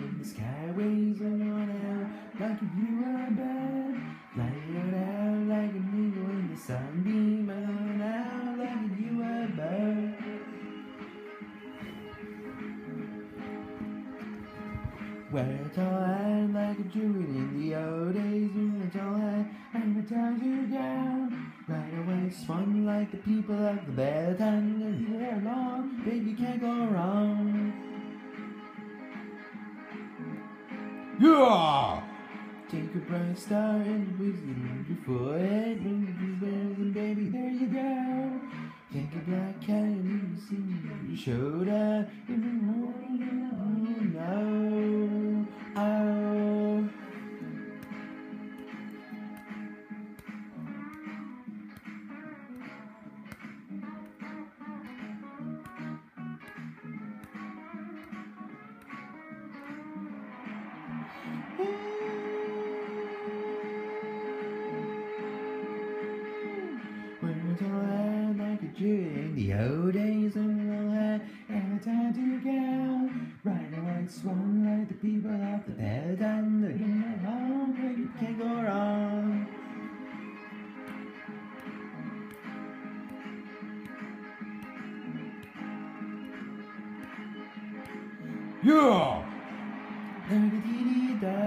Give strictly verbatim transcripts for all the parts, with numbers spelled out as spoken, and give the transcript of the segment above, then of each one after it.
in the skyways on out like if you were a bird. Flying on out like an eagle in the sunbeam on out like if you were a bird. Wear a tall hat like a druid in the old days. Wear a tall hat and it turns you down. Ride away, swan like the people of the bedtime. And you wear long, baby, can't go wrong. Yeah! Take a bright star and whiz it on your forehead. When you wear and baby, there you go. Take a black cat and you see your shoulder. Oh no, oh. When it's all had like a Jew in the old days, when we all had every time to go. Ride a white swan like the people of the paradigm. Looking at home, baby, can't go wrong. Yeah! Da-da-dee-dee-da,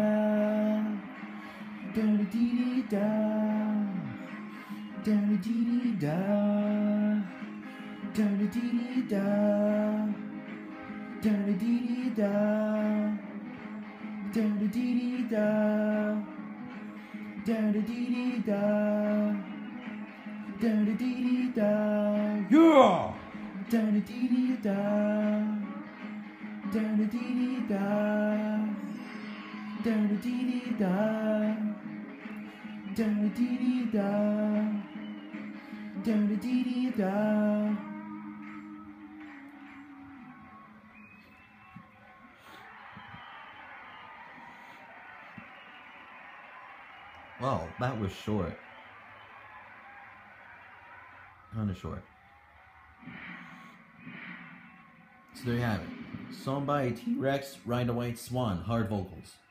da-da-dee-dee-da, da-da-dee-dee-da, da-da-dee-dee-da, da-da-dee-dee-da, da-da-dee-dee-da, da-da-dee-dee-da, da-da-dee-dee-da, yeah! Da-da-dee-dee-da, da-da-dee-dee-da, da-da-dee-dee-da, da-da-dee-dee-da, da-da-dee-dee-da. Well, that was short. Kinda short. So there you have it. Song by T-Rex, Ride a White Swan, hard vocals.